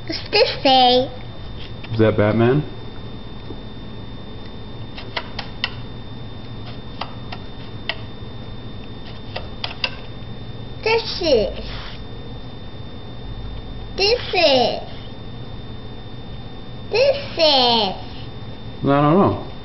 What's this say? Is that Batman? This is. I don't know.